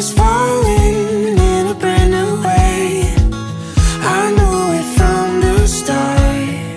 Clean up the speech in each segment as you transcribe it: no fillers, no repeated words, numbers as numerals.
is falling in a brand new way. I knew it from the start.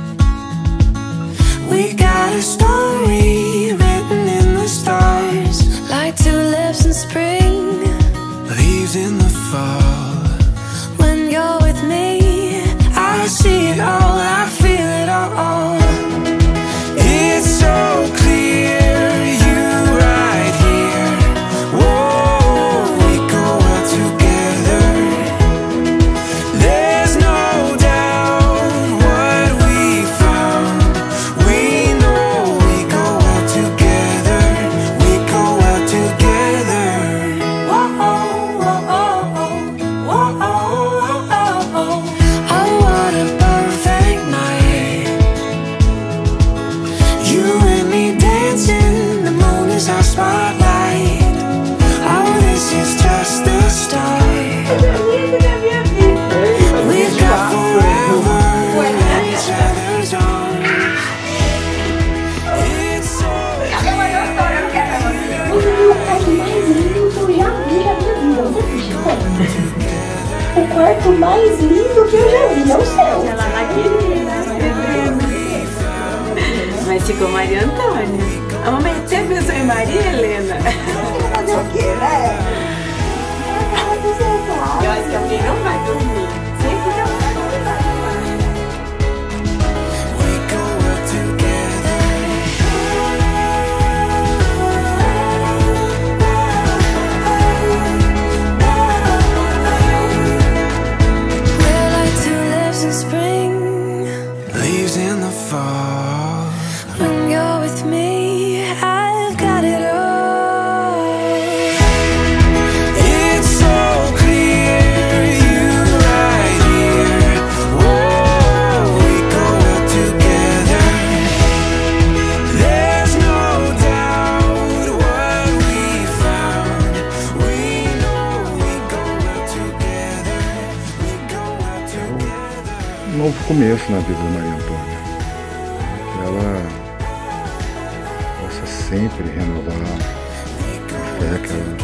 We got a story written in the stars, like tulips in spring, leaves in the fall. When you're with me, I see it all, I feel it all. It's so clear, you right here. Whoa, we go out together. There's no doubt what we found. We know we go out together. We go out together. Whoa, whoa, whoa, whoa, whoa. Oh, what a perfect night. You and me dancing, the moon is our spotlight. Oh, this is just the start. We've got forever in each other's arms. It's so O quarto mais lindo que eu já vi é o céu. Ela naquele, mas ficou Maria Antônia. A mamãe sempre pensou em Maria Helena. Fazer o quê, né? Eu acho que alguém não vai dormir. Sempre que ela vai dormir. we go out together. We're like tulips in spring, leaves in the fall. When you're with me, I've got it all. It's so clear, you right here. Whoa, we go out together. There's no doubt what we found. We know we go out together. We go out together. Um novo começo na vida da Maria Antônia. Que ela possa sempre renovar a fé que ela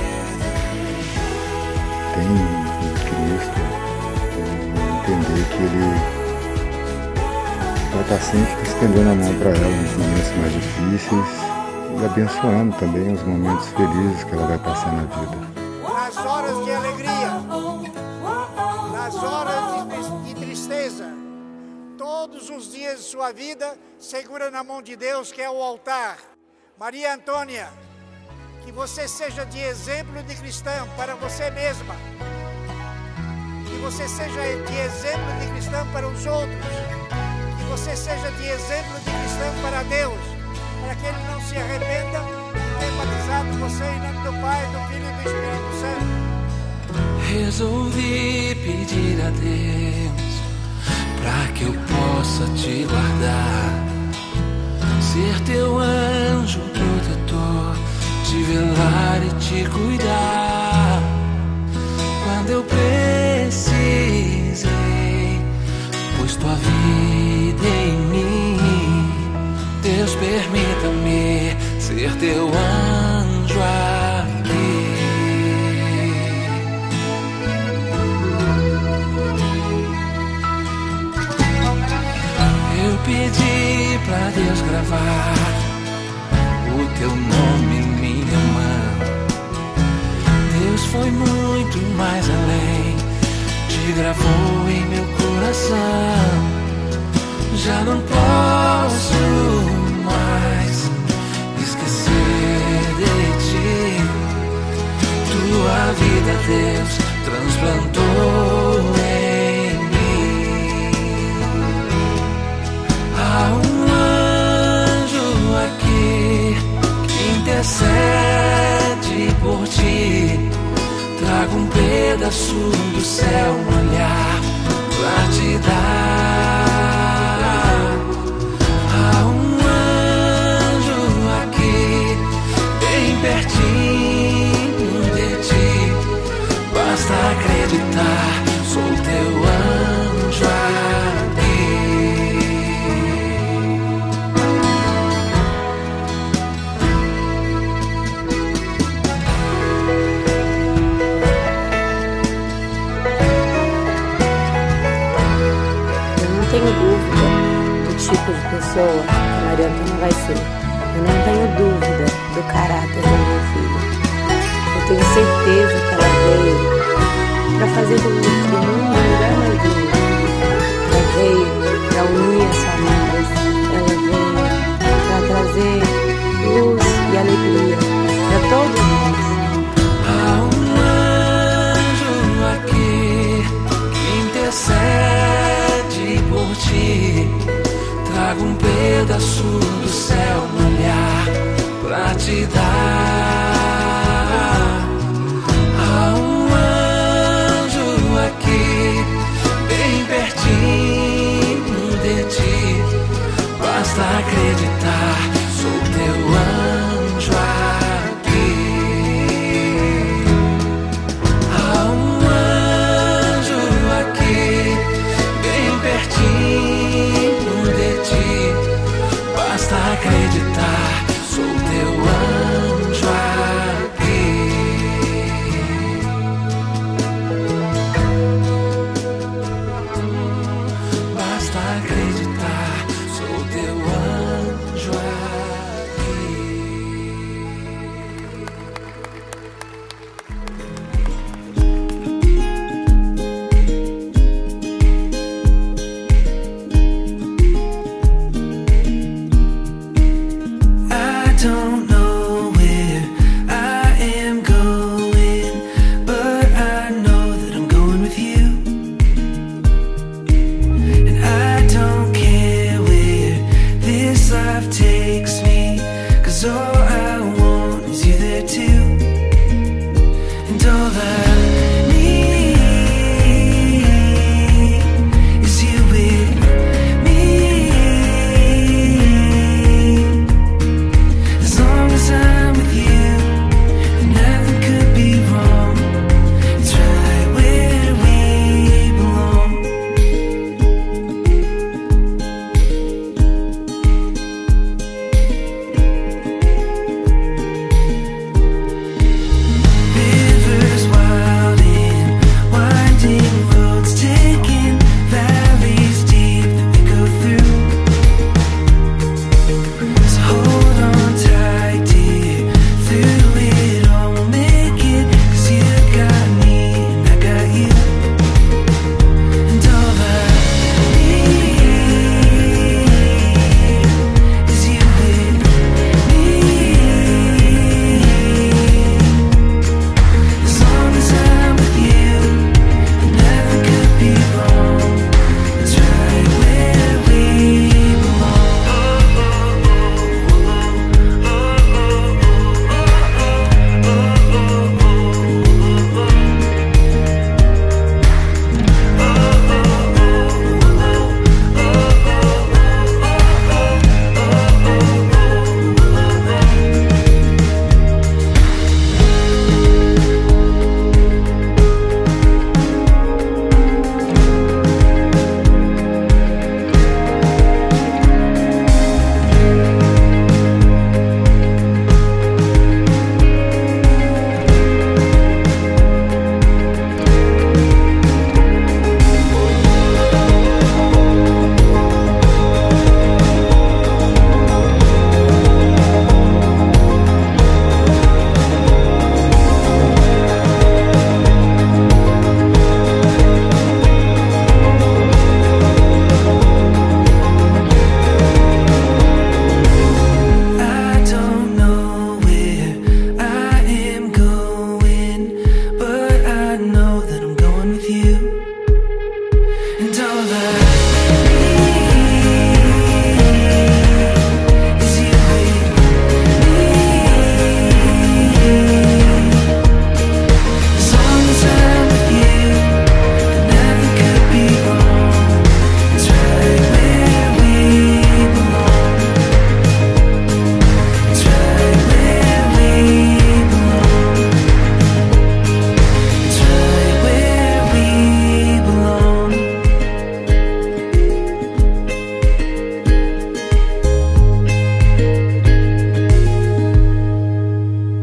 tem em Cristo, e entender que Ele vai estar sempre estendendo a mão para ela nos momentos mais difíceis e abençoando também os momentos felizes que ela vai passar na vida. Nas horas de alegria, nas horas de tristeza, todos os dias de sua vida, segura na mão de Deus, que é o altar. Maria Antônia, que você seja de exemplo de cristão para você mesma, que você seja de exemplo de cristão para os outros, que você seja de exemplo de cristão para Deus, para que Ele não se arrependa de ter batizado você em nome do Pai, do Filho e do Espírito Santo. Resolvi pedir a Deus pra que eu possa te guardar, ser teu anjo protetor, te velar e te cuidar. Quando eu precisei, pus tua vida em mim. Deus, permita-me ser teu anjo aqui. Eu pedi pra Deus gravar o teu nome em minha mão. Deus foi muito mais além, te gravou em meu coração. Já não posso mais esquecer de ti. Tua vida, Deus, transplantou em mim. Há um anjo aqui que intercede por ti. Trago um pedaço do céu, um olhar pra te dar. Há um anjo aqui, bem pertinho de ti. Basta acreditar, sou teu anjo aqui. pessoa que a Maria Antônia vai ser. Eu não tenho dúvida do caráter da minha filha. Eu tenho certeza que ela veio para fazer do mundo um lugar mais lindo. Ela veio para unir as famílias. Ela veio para trazer luz e alegria para todos nós. Há um anjo aqui que intercede por ti. Traga um pedaço